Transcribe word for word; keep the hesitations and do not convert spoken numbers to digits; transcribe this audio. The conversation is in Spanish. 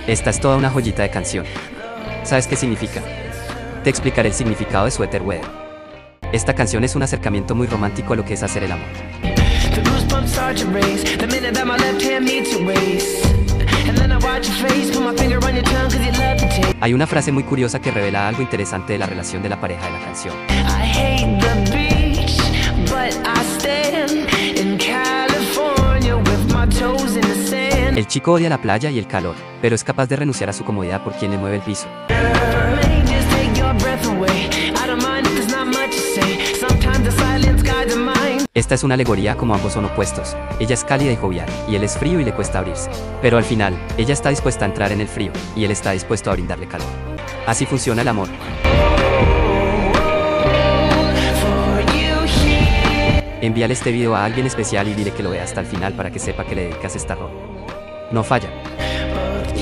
Esta es toda una joyita de canción. ¿Sabes qué significa? Te explicaré el significado de Sweater Weather. Esta canción es un acercamiento muy romántico a lo que es hacer el amor. Hay una frase muy curiosa que revela algo interesante de la relación de la pareja de la canción. El chico odia la playa y el calor, pero es capaz de renunciar a su comodidad por quien le mueve el piso. Esta es una alegoría como ambos son opuestos. Ella es cálida y jovial, y él es frío y le cuesta abrirse. Pero al final, ella está dispuesta a entrar en el frío, y él está dispuesto a brindarle calor. Así funciona el amor. Envíale este video a alguien especial y dile que lo vea hasta el final para que sepa que le dedicas esta rola. No falla.